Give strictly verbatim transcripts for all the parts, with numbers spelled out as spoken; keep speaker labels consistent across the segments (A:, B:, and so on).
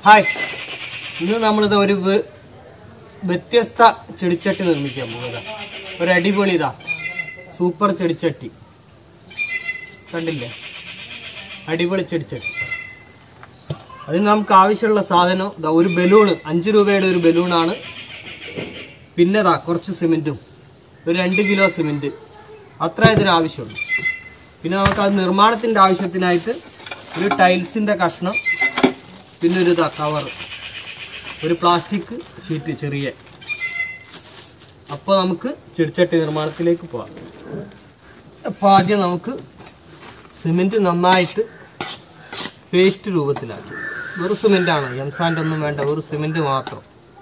A: Hi, ഇന്ന് നമ്മളിത് ഒരു വ്യത്യസ്ത ചെടിച്ചട്ടി നിർമ്മിക്കാൻ പോകുന്നത്. ഒരു അടിപൊളി ഇതാ സൂപ്പർ ചെടിച്ചട്ടി കണ്ടില്ലേ, അടിപൊളി ചെടിച്ചട്ടി. അതിന് നമുക്ക് ആവശ്യമുള്ള സാധനം ഇതാ ഒരു ബലൂണ്, അഞ്ച് രൂപയുടെ ഒരു ബലൂണാണ്. പിന്നെ ഇതാ കുറച്ച് സിമെന്റും, ഒരു രണ്ട് കിലോ സിമെന്റ്, അത്ര ഇതിന് ആവശ്യമുള്ളൂ. പിന്നെ നമുക്ക് അത് നിർമ്മാണത്തിന്റെ ആവശ്യത്തിനായിട്ട് ഒരു ടൈൽസിന്റെ കഷ്ണം, പിന്നെ ഒരു കവർ, ഒരു പ്ലാസ്റ്റിക് ഷീറ്റ് ചെറിയ. അപ്പോൾ നമുക്ക് ചെടിച്ചട്ടി നിർമ്മാണത്തിലേക്ക് പോവാം. അപ്പോൾ ആദ്യം നമുക്ക് സിമെന്റ് നന്നായിട്ട് പേസ്റ്റ് രൂപത്തിലാക്കി. വെറും സിമെന്റാണ്, എംസാൻഡ് ഒന്നും വേണ്ട, ഒരു സിമെന്റ് മാത്രം.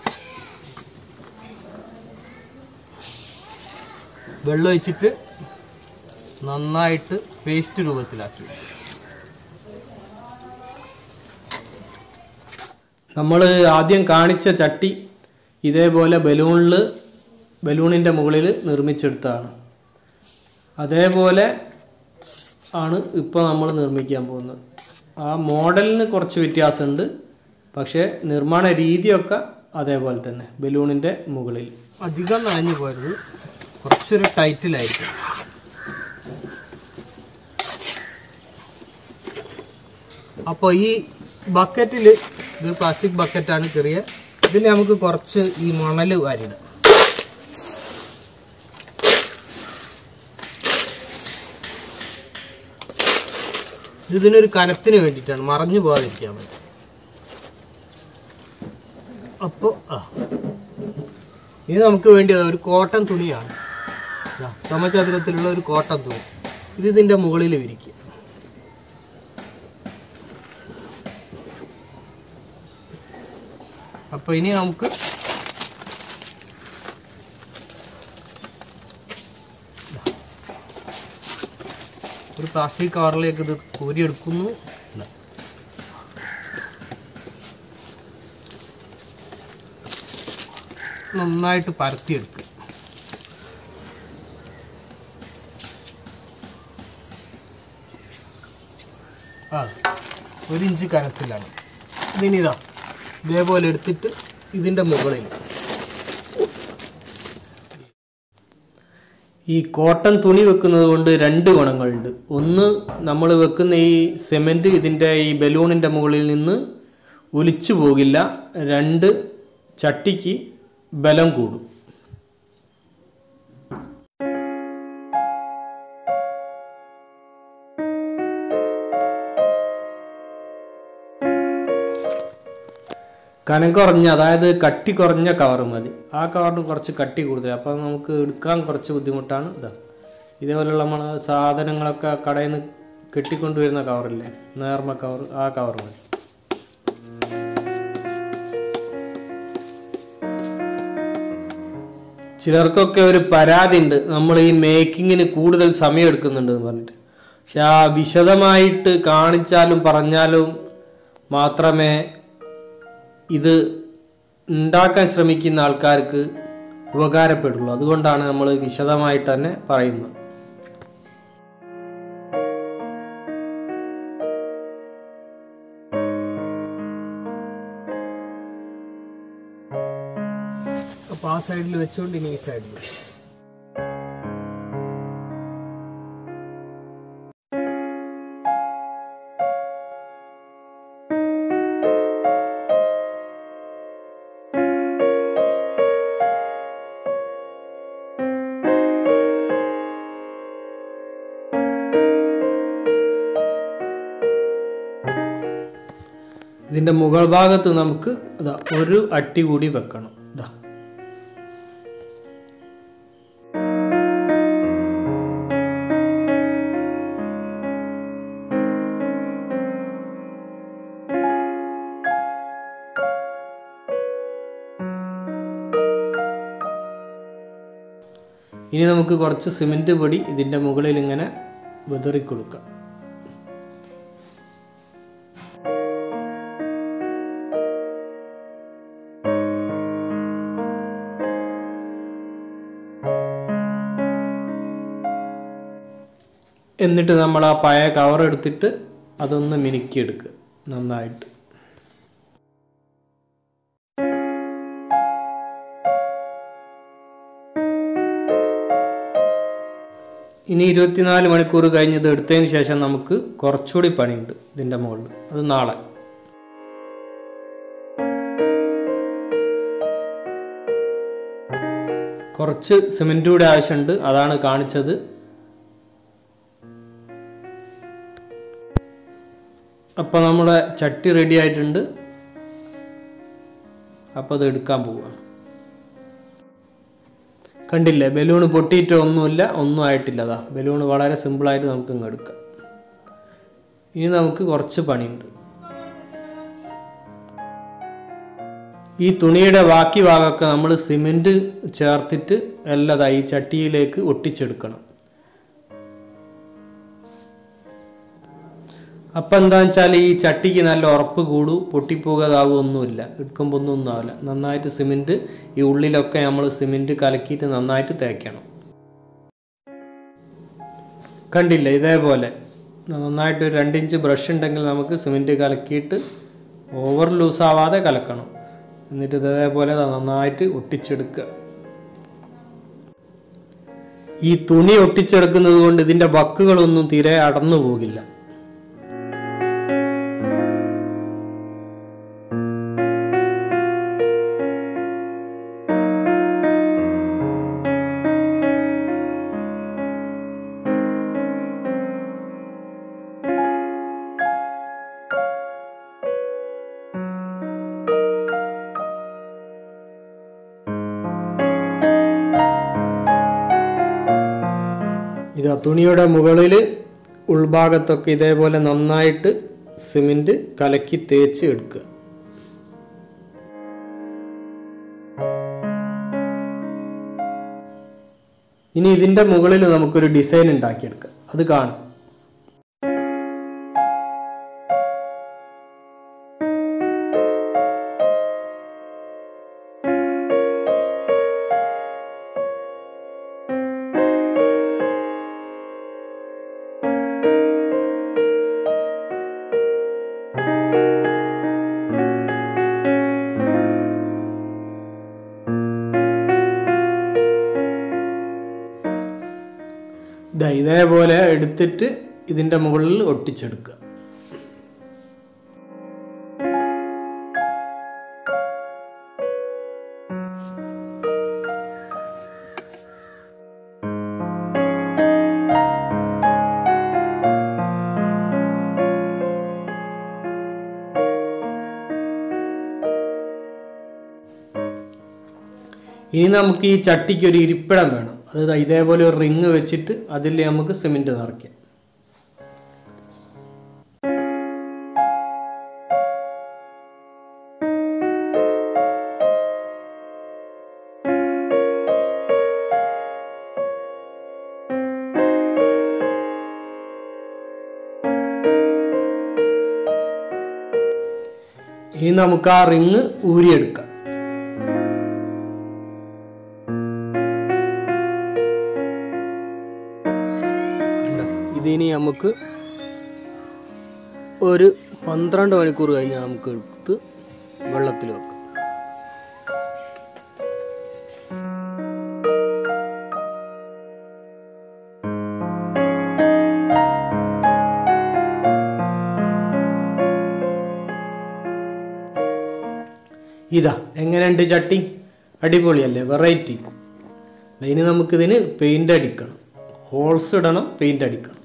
A: വെള്ളം ഒഴിച്ചിട്ട് നന്നായിട്ട് പേസ്റ്റ് രൂപത്തിലാക്കി. നമ്മൾ ആദ്യം കാണിച്ച ചട്ടി ഇതേപോലെ ബലൂണിൽ ബലൂണിൻ്റെ മുകളിൽ നിർമ്മിച്ചെടുത്തതാണ്. അതേപോലെ ആണ് ഇപ്പോൾ നമ്മൾ നിർമ്മിക്കാൻ പോകുന്നത്. ആ മോഡലിന് കുറച്ച് വ്യത്യാസമുണ്ട്, പക്ഷേ നിർമ്മാണ രീതിയൊക്കെ അതേപോലെ തന്നെ ബലൂണിൻ്റെ മുകളിൽ. അധികം നനഞ്ഞു പോയത്, കുറച്ചൊരു ടൈറ്റിലായിരിക്കും. അപ്പോൾ ഈ ബക്കറ്റിൽ, ഇത് പ്ലാസ്റ്റിക് ബക്കറ്റാണ് ചെറിയ, ഇതിൽ നമുക്ക് കുറച്ച് ഈ മണൽ വാരിയിടാം. ഇതിനൊരു കനത്തിന് വേണ്ടിയിട്ടാണ്, മറഞ്ഞു പോകാതിരിക്കാൻ വേണ്ടി. അപ്പോൾ ആ ഇത് നമുക്ക് വേണ്ടി ഒരു കോട്ടൺ തുണിയാണ്, സമചതുരത്തിലുള്ള ഒരു കോട്ടൺ തുണി. ഇത് ഇതിൻ്റെ മുകളിൽ വിരിക്കുക. അപ്പൊ ഇനി നമുക്ക് ഒരു പ്ലാസ്റ്റിക് കവറിലേക്ക് ഇത് കോരിയെടുക്കുന്നു. നന്നായിട്ട് പരത്തിയെടുക്കുക. ആ ഒരു ഇഞ്ച് കനത്തിലാണ്. ഇതിനിതാ ഇതേപോലെ എടുത്തിട്ട് ഇതിൻ്റെ മുകളിൽ ഈ കോട്ടൺ തുണി വെക്കുന്നത് കൊണ്ട് രണ്ട് ഗുണങ്ങളുണ്ട്. ഒന്ന്, നമ്മൾ വെക്കുന്ന ഈ സിമെൻറ്റ് ഇതിൻ്റെ ഈ ബലൂണിൻ്റെ മുകളിൽ നിന്ന് ഒലിച്ചു പോകില്ല. രണ്ട്, ചട്ടിക്ക് ബലം കൂടും. കനം കുറഞ്ഞ, അതായത് കട്ടി കുറഞ്ഞ കവർ മതി. ആ കവറിന് കുറച്ച് കട്ടി കൂടുതൽ, അപ്പോൾ നമുക്ക് എടുക്കാൻ കുറച്ച് ബുദ്ധിമുട്ടാണ്. ഇതാ ഇതേപോലെയുള്ള നമ്മൾ സാധനങ്ങളൊക്കെ കടയിൽ നിന്ന് കെട്ടിക്കൊണ്ടുവരുന്ന കവറില്ലേ, നേർമ കവർ, ആ കവർ മതി. ചിലർക്കൊക്കെ ഒരു പരാതി ഉണ്ട്, നമ്മൾ ഈ മേക്കിങ്ങിന് കൂടുതൽ സമയം എടുക്കുന്നുണ്ട് എന്ന് പറഞ്ഞിട്ട്. പക്ഷെ ആ വിശദമായിട്ട് കാണിച്ചാലും പറഞ്ഞാലും മാത്രമേ ഇത് ഉണ്ടാക്കാൻ ശ്രമിക്കുന്ന ആൾക്കാർക്ക് ഉപകാരപ്പെടുള്ളൂ. അതുകൊണ്ടാണ് നമ്മൾ വിശദമായിട്ട് തന്നെ പറയുന്നത്. അപ്പോൾ ആ സൈഡിൽ വെച്ചുകൊണ്ട് ഇനി ഈ സൈഡിൽ ഇതിൻ്റെ മുകൾ ഭാഗത്ത് നമുക്ക് ഇതാ ഒരു അട്ടി കൂടി വെക്കണം. ഇതാ ഇനി നമുക്ക് കുറച്ച് സിമെന്റ് പൊടി ഇതിൻ്റെ മുകളിൽ ഇങ്ങനെ വിതറി കൊടുക്കാം. എന്നിട്ട് നമ്മൾ ആ പഴയ കവർ എടുത്തിട്ട് അതൊന്ന് മിനുക്കിയെടുക്കുക നന്നായിട്ട്. ഇനി ഇരുപത്തിനാല് മണിക്കൂർ കഴിഞ്ഞത് എടുത്തതിന് ശേഷം നമുക്ക് കുറച്ചുകൂടി പണിയുണ്ട് ഇതിൻ്റെ മുകളിൽ. അത് നാളെ. കുറച്ച് സിമെൻ്റ് കൂടെ ആവശ്യമുണ്ട്, അതാണ് കാണിച്ചത്. അപ്പോൾ നമ്മുടെ ചട്ടി റെഡി ആയിട്ടുണ്ട്. അപ്പോൾ അത് എടുക്കാൻ പോവുകയാണ്. കണ്ടില്ലേ, ബലൂൺ പൊട്ടിയിട്ട് ഒന്നുമില്ല, ഒന്നും ആയിട്ടില്ല. അതാ ബലൂൺ വളരെ സിമ്പിളായിട്ട് നമുക്ക് ഇങ്ങ് എടുക്കാം. ഇനി നമുക്ക് കുറച്ച് പണിയുണ്ട്. ഈ തുണിയുടെ ബാക്കി ഭാഗമൊക്കെ നമ്മൾ സിമെൻറ്റ് ചേർത്തിട്ട് എല്ലാം ഈ ചട്ടിയിലേക്ക് ഒട്ടിച്ചെടുക്കണം. അപ്പം എന്താണെന്ന് വെച്ചാൽ ഈ ചട്ടിക്ക് നല്ല ഉറപ്പ് കൂടും, പൊട്ടിപ്പോകാതാവുമൊന്നുമില്ല, എടുക്കുമ്പോൾ ഒന്നും ഒന്നും ആവില്ല. നന്നായിട്ട് സിമെൻറ്റ് ഈ ഉള്ളിലൊക്കെ നമ്മൾ സിമെൻറ്റ് കലക്കിയിട്ട് നന്നായിട്ട് തേക്കണം. കണ്ടില്ല, ഇതേപോലെ നന്നായിട്ട് ഒരു രണ്ടിഞ്ച് ബ്രഷ് ഉണ്ടെങ്കിൽ നമുക്ക് സിമെൻറ്റ് കലക്കിയിട്ട് ഓവർ ലൂസ് ആവാതെ കലക്കണം. എന്നിട്ട് ഇതേപോലെ നന്നായിട്ട് ഒട്ടിച്ചെടുക്കുക. ഈ തുണി ഒട്ടിച്ചെടുക്കുന്നത് കൊണ്ട് ഇതിൻ്റെ വക്കുകളൊന്നും തീരെ അടന്നു പോകില്ല. ഇതാ തുണിയുടെ മുകളിൽ ഉൾഭാഗത്തൊക്കെ ഇതേപോലെ നന്നായിട്ട് സിമെൻറ്റ് കലക്കി തേച്ച് എടുക്കുക. ഇനി ഇതിൻ്റെ മുകളിൽ നമുക്കൊരു ഡിസൈൻ ഉണ്ടാക്കിയെടുക്കാം, അത് കാണാം. ഇതേപോലെ എടുത്തിട്ട് ഇതിൻ്റെ മുകളിൽ ഒട്ടിച്ചെടുക്കുക. ഇനി നമുക്ക് ഈ ചട്ടിക്ക് ഒരു ഇരിപ്പിടം വേണം. അത് ഇതേപോലെ ഒരു റിങ് വെച്ചിട്ട് അതിൽ നമുക്ക് സിമെൻറ്റ് നിറയ്ക്കാം. ഇനി നമുക്ക് ആ റിങ് ഊരിയെടുക്കാം. ഇതിനി നമുക്ക് ഒരു പന്ത്രണ്ട് മണിക്കൂർ കഴിഞ്ഞ് നമുക്ക് എടുത്ത് വെള്ളത്തിൽ വെക്കാം. ഇതാ എങ്ങനെയുണ്ട് ചട്ടി? അടിപൊളിയല്ലേ, വെറൈറ്റി. ഇനി നമുക്കിതിന് പെയിൻ്റ് അടിക്കണം, ഹോൾസ് ഇടണം, പെയിൻ്റ് അടിക്കണം.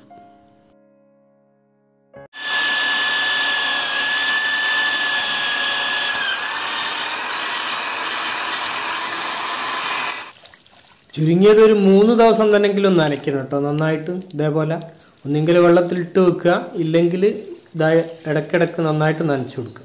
A: ചുരുങ്ങിയത് ഒരു മൂന്ന് ദിവസം തന്നെങ്കിലും നനയ്ക്കണം കേട്ടോ, നന്നായിട്ട്. ഇതേപോലെ ഒന്നെങ്കിൽ വെള്ളത്തിലിട്ട് വെക്കുക, ഇല്ലെങ്കിൽ ഇതാ ഇടയ്ക്കിടയ്ക്ക് നന്നായിട്ട് നനച്ചു കൊടുക്കുക.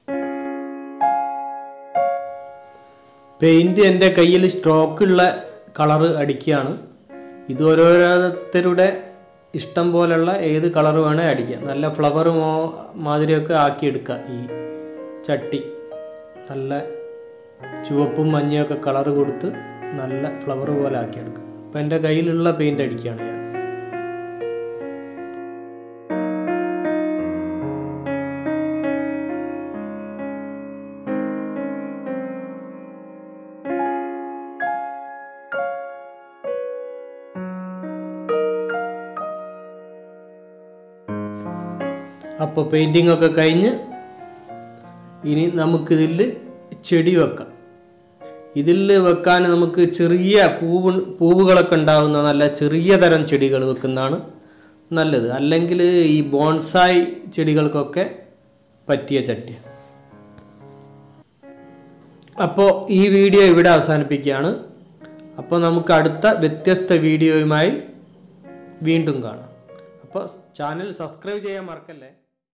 A: പെയിൻറ്റ് എൻ്റെ കയ്യിൽ സ്റ്റോക്കുള്ള കളറ് അടിക്കുകയാണ്. ഇത് ഓരോരുത്തരുടെ ഇഷ്ടം പോലുള്ള ഏത് കളർ വേണേൽ അടിക്കാം. നല്ല ഫ്ലവർ മാതിരിയൊക്കെ ആക്കിയെടുക്കുക. ഈ ചട്ടി നല്ല ചുവപ്പും മഞ്ഞയൊക്കെ കളർ കൊടുത്ത് നല്ല ഫ്ലവർ പോലെ ആക്കിയെടുക്കുക. അപ്പം എൻ്റെ കയ്യിലുള്ള പെയിൻ്റ് അടിക്കുകയാണ് ഞാൻ. അപ്പോൾ പെയിൻറ്റിംഗ് ഒക്കെ കഴിഞ്ഞ് ഇനി നമുക്കിതിൽ ചെടി വെക്കാം. ഇതിൽ വെക്കാൻ നമുക്ക് ചെറിയ പൂവ് പൂവുകളൊക്കെ ഉണ്ടാകുന്ന നല്ല ചെറിയ തരം ചെടികൾ വെക്കുന്നതാണ് നല്ലത്. അല്ലെങ്കിൽ ഈ ബോൺസായി ചെടികൾക്കൊക്കെ പറ്റിയ ചട്ടി. അപ്പോൾ ഈ വീഡിയോ ഇവിടെ അവസാനിപ്പിക്കുകയാണ്. അപ്പോൾ നമുക്ക് അടുത്ത വ്യത്യസ്ത വീഡിയോയുമായി വീണ്ടും കാണാം. അപ്പോൾ ചാനൽ സബ്സ്ക്രൈബ് ചെയ്യാൻ മറക്കല്ലേ.